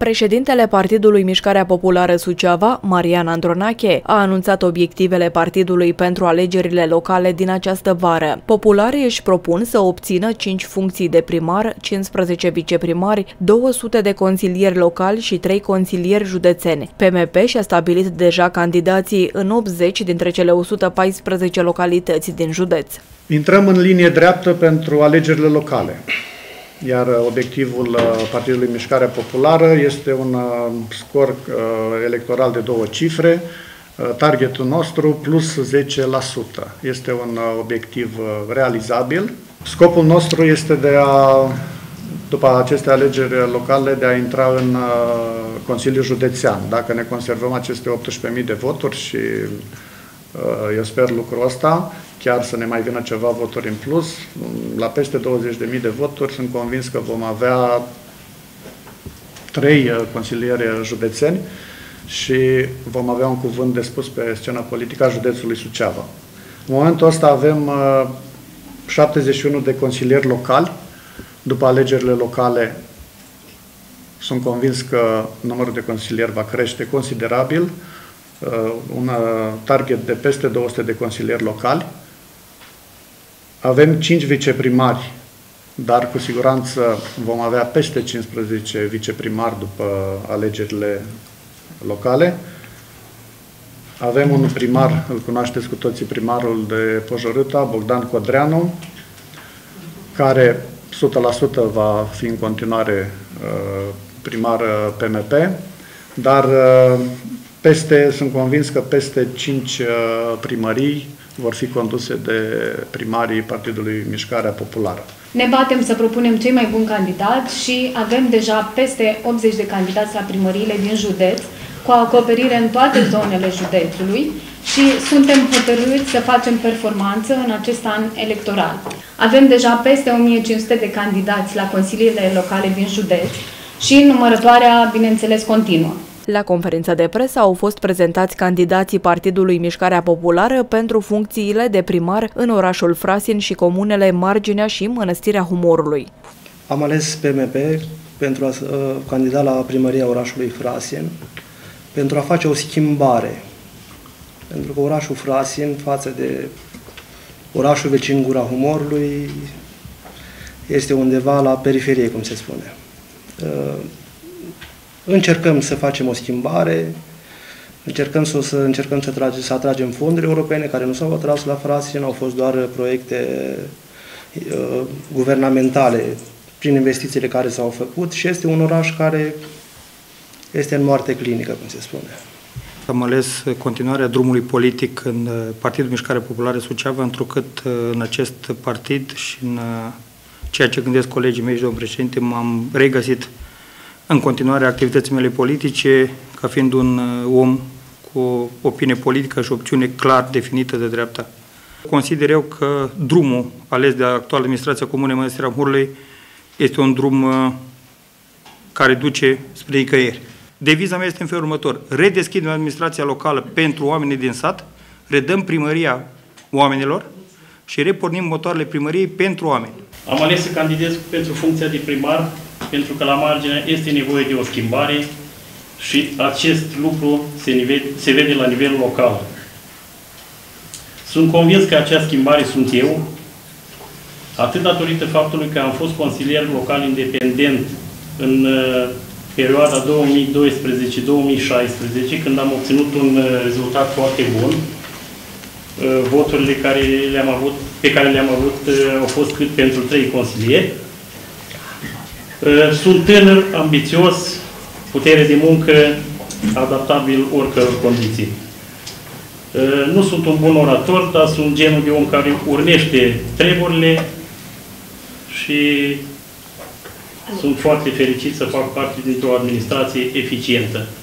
Președintele Partidului Mișcarea Populară Suceava, Marian Andronache, a anunțat obiectivele partidului pentru alegerile locale din această vară. Popularii își propun să obțină 5 funcții de primar, 15 viceprimari, 200 de consilieri locali și 3 consilieri județeni. PMP și-a stabilit deja candidații în 80 dintre cele 114 localități din județ. Intrăm în linie dreaptă pentru alegerile locale. Iar obiectivul Partidului Mișcarea Populară este un scor electoral de 2 cifre, targetul nostru plus 10%. Este un obiectiv realizabil. Scopul nostru este după aceste alegeri locale, de a intra în Consiliul Județean. Dacă ne conservăm aceste 18.000 de voturi și eu sper lucrul ăsta, chiar să ne mai vină ceva voturi în plus, la peste 20.000 de voturi sunt convins că vom avea 3 consilieri județeni și vom avea un cuvânt de spus pe scena politică a județului Suceava. În momentul ăsta avem 71 de consilieri locali. După alegerile locale sunt convins că numărul de consilieri va crește considerabil, un target de peste 200 de consilieri locali. Avem 5 viceprimari, dar cu siguranță vom avea peste 15 viceprimari după alegerile locale. Avem un primar, îl cunoașteți cu toții, primarul de Pojorâta, Bogdan Codreanu, care 100% va fi în continuare primar PMP, dar sunt convins că peste 5 primării vor fi conduse de primarii Partidului Mișcarea Populară. Ne batem să propunem cei mai buni candidați și avem deja peste 80 de candidați la primăriile din județ, cu acoperire în toate zonele județului și suntem hotărâți să facem performanță în acest an electoral. Avem deja peste 1500 de candidați la consiliile locale din județ și numărătoarea, bineînțeles, continuă. La conferința de presă au fost prezentați candidații Partidului Mișcarea Populară pentru funcțiile de primar în orașul Frasin și comunele Marginea și Mănăstirea Humorului. Am ales PMP pentru a candida la primăria orașului Frasin, pentru a face o schimbare. Pentru că orașul Frasin, față de orașul vecin Gura Humorului, este undeva la periferie, cum se spune. Încercăm să facem o schimbare, încercăm să atragem fonduri europene care nu s-au atras la Frasin, au fost doar proiecte guvernamentale prin investițiile care s-au făcut și este un oraș care este în moarte clinică, cum se spune. Am ales continuarea drumului politic în Partidul Mișcarea Populară Suceava, întrucât în acest partid și în ceea ce gândesc colegii mei și domnul președinte, m-am regăsit în continuare activității mele politice, ca fiind un om cu o opinie politică și o opțiune clar definită de dreapta. Consider eu că drumul ales de actuala administrația comunei Mănăstirea Humorului este un drum care duce spre nicăieri. Deviza mea este în felul următor: redeschidem administrația locală pentru oamenii din sat, redăm primăria oamenilor și repornim motoarele primăriei pentru oameni. Am ales să candidez pentru funcția de primar, pentru că la margine este nevoie de o schimbare și acest lucru se vede la nivel local. Sunt convins că acea schimbare sunt eu, atât datorită faptului că am fost consilier local independent în perioada 2012-2016, când am obținut un rezultat foarte bun. Voturile pe care le-am avut au fost cât pentru 3 consilieri. Sunt tânăr, ambițios, putere de muncă, adaptabil oricăror condiții. Nu sunt un bun orator, dar sunt genul de om care urnește treburile și sunt foarte fericit să fac parte dintr-o administrație eficientă.